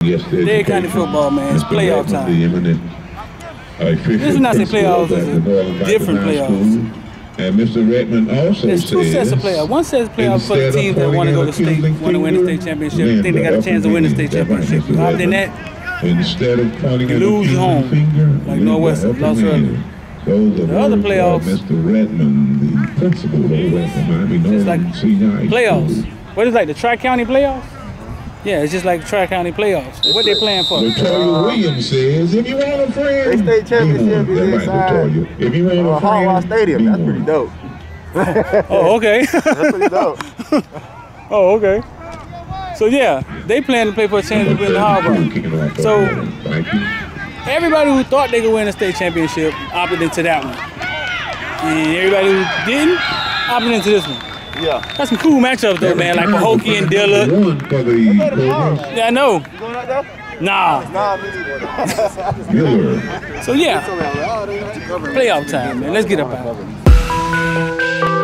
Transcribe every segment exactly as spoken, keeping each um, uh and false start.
Dade County football, man. It's playoff time. This is not say playoffs, it's different playoffs. And Mister Redmond also There's two says, sets of playoffs. One set of playoffs for the teams that want to go to state, want to win the state championship, think they got a chance to win the state championship. Other than that, instead of pointing you lose your home, finger, like Northwestern lost earlier. The other playoffs, Mister Redmond, the principal over at Miami it's like Northern playoffs. What is it, like the Tri-County playoffs? Yeah, it's just like Tri-County playoffs. What they playing for? Latoya Williams says, if you want a friend, they state championship is inside if you want a uh, friend, Hallway Stadium. That's pretty dope. Oh, okay. That's pretty dope. Oh, okay. So yeah, they plan to play for a chance to win the Hallway. So everybody who thought they could win a state championship opted into that one, and everybody who didn't opted into this one. Yeah. That's some cool matchups though, man. Like Pahokee and Dillard. Yeah, I know. You going out there? Nah. Nah, me neither. So yeah, playoff time, man. Let's get up out of it.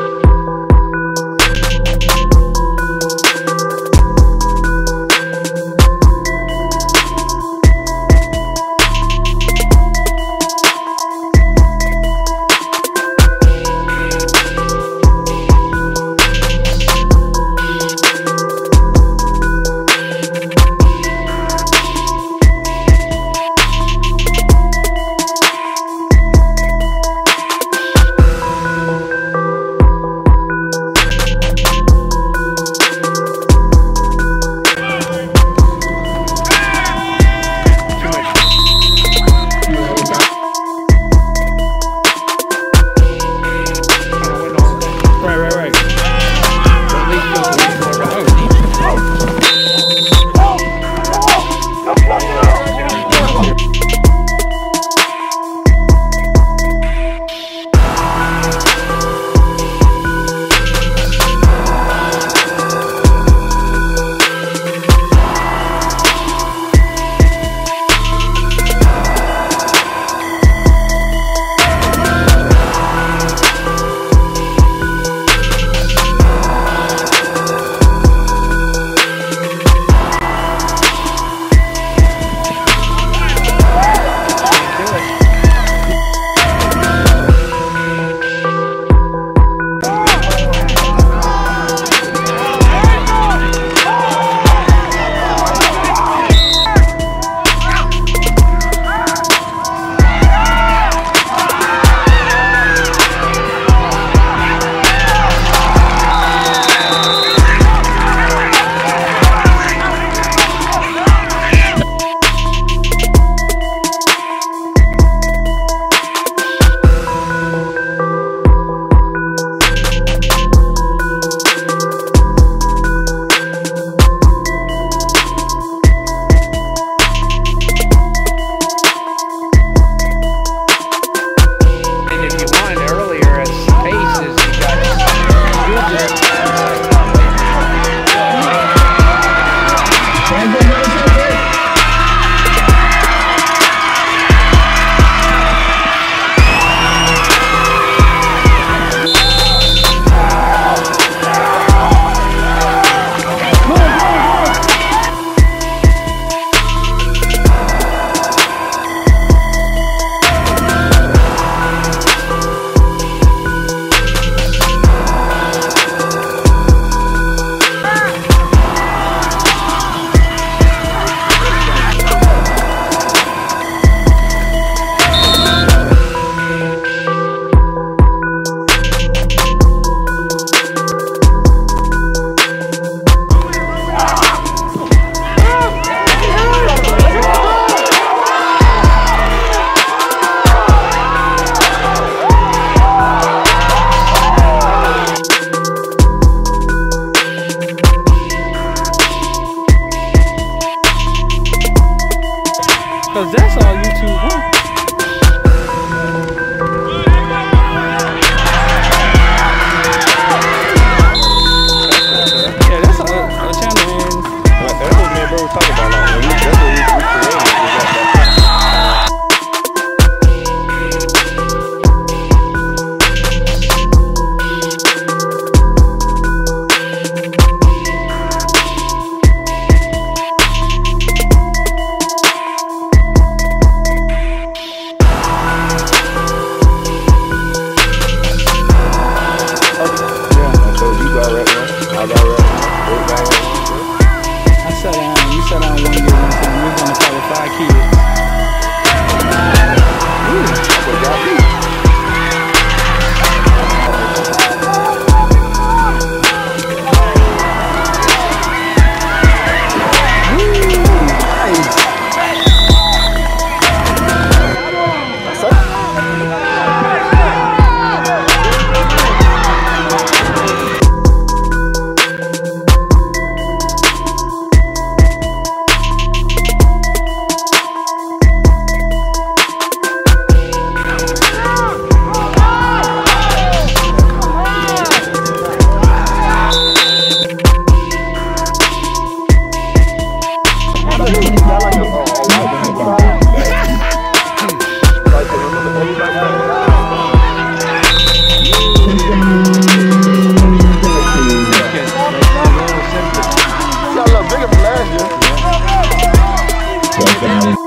Cause that's all YouTube wants. Yeah, that's a, a channel, man. That's what me and bro was talking about. Like, when we, that's what we, we created. We got that. Southside kids. Touchdown.